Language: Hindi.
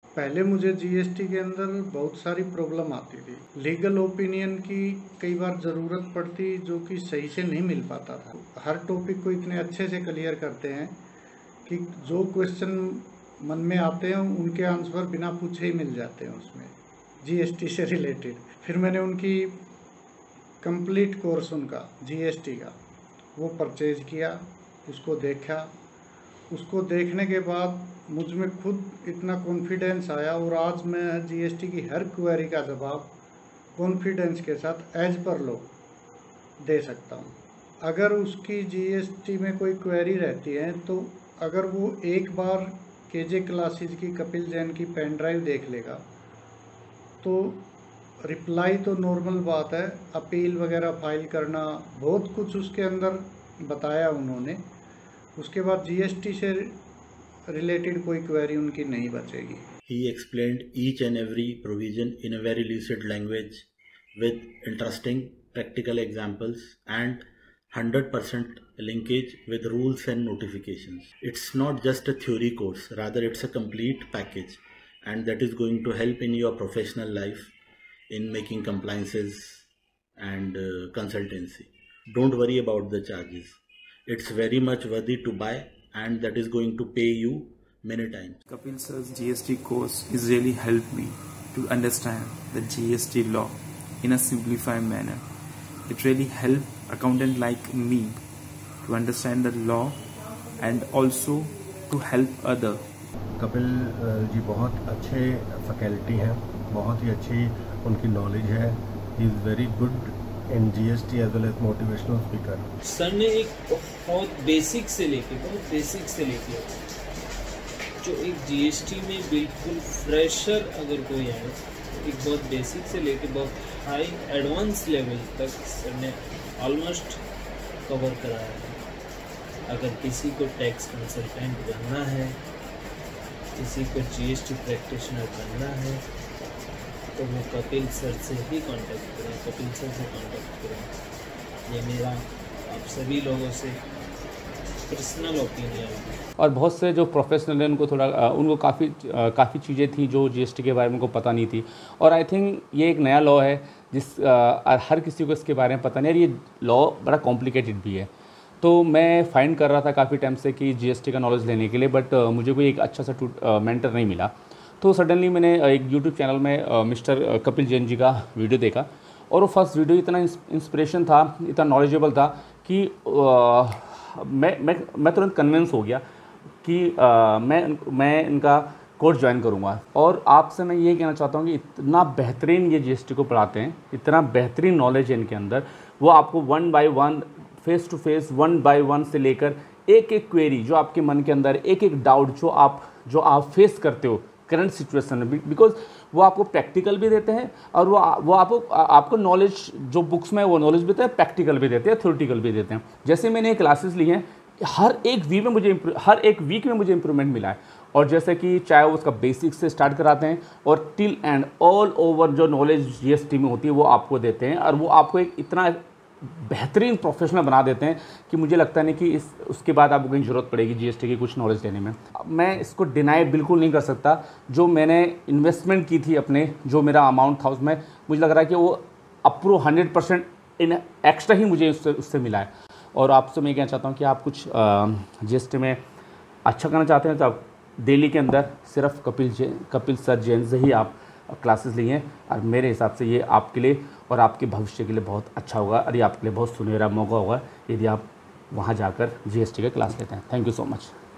पहले मुझे जीएसटी के अंदर बहुत सारी प्रॉब्लम आती थी। लीगल ओपिनियन की कई बार ज़रूरत पड़ती जो कि सही से नहीं मिल पाता था। हर टॉपिक को इतने अच्छे से क्लियर करते हैं कि जो क्वेश्चन मन में आते हैं उनके आंसर बिना पूछे ही मिल जाते हैं उसमें, जीएसटी से रिलेटेड। फिर मैंने उनकी कंप्लीट कोर्स उनका जीएसटी का वो परचेज किया, उसको देखा। उसको देखने के बाद मुझ में खुद इतना कॉन्फिडेंस आया और आज मैं जीएसटी की हर क्वेरी का जवाब कॉन्फिडेंस के साथ एज पर लो दे सकता हूँ। अगर उसकी जीएसटी में कोई क्वेरी रहती है तो अगर वो एक बार केजे क्लासेस की कपिल जैन की पेन ड्राइव देख लेगा तो रिप्लाई तो नॉर्मल बात है, अपील वगैरह फाइल करना बहुत कुछ उसके अंदर बताया उन्होंने। उसके बाद जीएसटी से रिलेटेड कोई क्वेरी उनकी नहीं बचेगी। He explained each and every provision in a very lucid language with interesting practical examples and 100% linkage with rules and notifications. It's not just a theory course, rather it's a complete package, and that is going to help in your professional life in making compliances and consultancy. Don't worry about the charges. It's very much worthy to buy, and that is going to pay you many times. Kapil sir's GST course has really helped me to understand the GST law in a simplified manner. It really helped accountant like me to understand the law and also to help other. Kapil ji बहुत अच्छे फैकल्टी हैं, बहुत ही अच्छी उनकी नॉलेज है। He is very good in GST as well as motivational speaker. Sir ने एक बहुत बेसिक से लेके जो एक जीएसटी में बिल्कुल फ्रेशर अगर कोई है, एक बहुत बेसिक से लेके बहुत हाई एडवांस लेवल तक सर ने ऑलमोस्ट कवर कराया है। अगर किसी को टैक्स कंसल्टेंट बनना है, किसी को जीएसटी प्रैक्टिशनर बनना है, तो वो कपिल सर से ही कांटेक्ट करें, कपिल सर से कांटेक्ट करें। ये मेरा आप सभी लोगों से पर्सनल ओपिनियन है। और बहुत से जो प्रोफेशनल हैं उनको काफ़ी चीज़ें थी जो जीएसटी के बारे में उनको पता नहीं थी। और आई थिंक ये एक नया लॉ है हर किसी को इसके बारे में पता नहीं है। ये लॉ बड़ा कॉम्प्लिकेटेड भी है। तो मैं फाइंड कर रहा था काफ़ी टाइम से कि जीएसटी का नॉलेज लेने के लिए, बट मुझे कोई एक अच्छा सा मेंटर नहीं मिला। तो सडनली मैंने एक यूट्यूब चैनल में मिस्टर कपिल जैन जी का वीडियो देखा, और वो फर्स्ट वीडियो इतना इंस्पिरेशन था, इतना नॉलेजेबल था कि मैं तुरंत कन्विंस हो गया कि मैं इनका कोर्स ज्वाइन करूंगा। और आपसे मैं ये कहना चाहता हूँ कि इतना बेहतरीन ये जीएसटी को पढ़ाते हैं, इतना बेहतरीन नॉलेज है इनके अंदर। वो आपको 1 by 1 face to face 1 by 1 से लेकर एक एक क्वेरी जो आपके मन के अंदर, एक एक डाउट जो आप फेस करते हो करंट सिचुएशन में, बिकॉज वो आपको प्रैक्टिकल भी देते हैं और वो आपको नॉलेज जो बुक्स में वो नॉलेज भी देते हैं, प्रैक्टिकल भी देते हैं, थ्योरेटिकल भी देते हैं। जैसे मैंने क्लासेस ली हैं, हर एक वीक में मुझे इंप्रूवमेंट मिला है। और जैसे कि चाहे वो उसका बेसिक से स्टार्ट कराते हैं और टिल एंड ऑल ओवर जो नॉलेज जीएसटी में होती है वो आपको देते हैं, और वो आपको एक इतना बेहतरीन प्रोफेशनल बना देते हैं कि मुझे लगता नहीं कि उसके बाद आपको कहीं ज़रूरत पड़ेगी जीएसटी की कुछ नॉलेज लेने में। मैं इसको डिनाई बिल्कुल नहीं कर सकता। जो मैंने इन्वेस्टमेंट की थी अपने, जो मेरा अमाउंट था उसमें, मुझे लग रहा है कि वो अप्रूव 100% इन एक्स्ट्रा ही मुझे उससे मिला है। और आपसे मैं कहना चाहता हूँ कि आप कुछ जीएसटी में अच्छा करना चाहते हैं तो आप दिल्ली के अंदर सिर्फ कपिल सर जैन से ही आप क्लासेस ली हैं, और मेरे हिसाब से ये आपके लिए और आपके भविष्य के लिए बहुत अच्छा होगा, और ये आपके लिए बहुत सुनहरा मौका होगा यदि आप वहाँ जाकर जीएसटी का क्लास लेते हैं। Thank you so much.